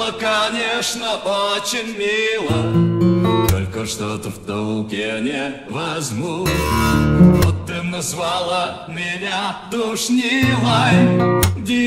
было, конечно, очень мило, только что-то в толке не возьму. Вот ты назвала меня душнилой,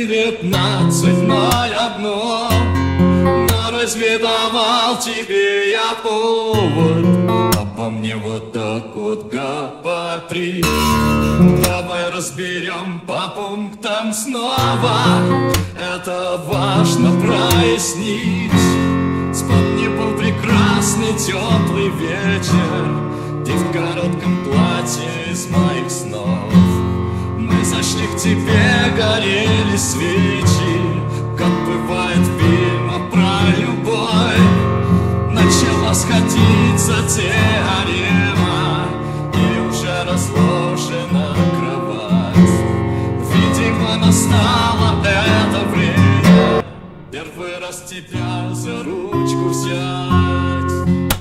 19:01. Но разве давал тебе я повод обо мне вот так вот говорить? Давай разберем по пунктам снова, это важно прояснить. Вспомни, был прекрасный теплый вечер, ты в коротком платье из моих снов. Мы зашли к тебе, горели свечи, как бывает в фильмах про любовь. Начала сходиться теорема, и уже разложена кровать. Видимо, настало это время первый раз тебя за ручку взять.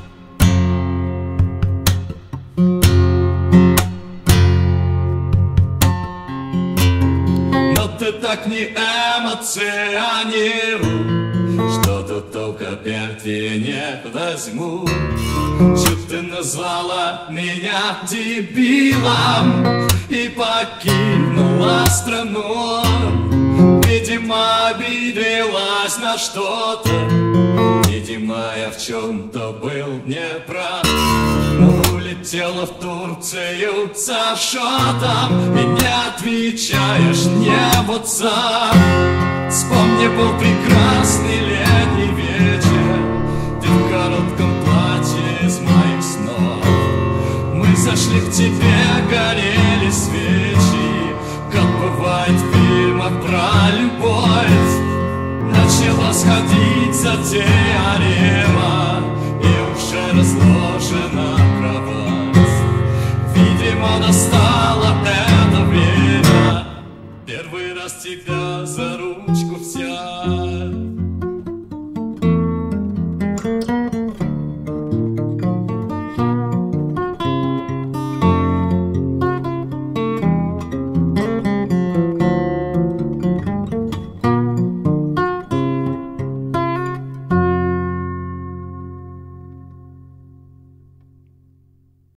Но ты так не эмоционируй, что тут только опять я не возьму. Что ты назвала меня дебилом и покинула страну? Видимо, обиделась на что-то, видимо, я в чем-то был неправ. Улетела в Турцию за шотом и не отвечаешь мне в WhatsApp. Вспомни, был прекрасный летний вечер, ты в коротком платье из моих снов. Мы зашли к тебе, горели свечи, как бывает в фильмах про любовь. Начала сходиться теорема, и уже разложена кровать. Видимо, настало это время первый раз тебя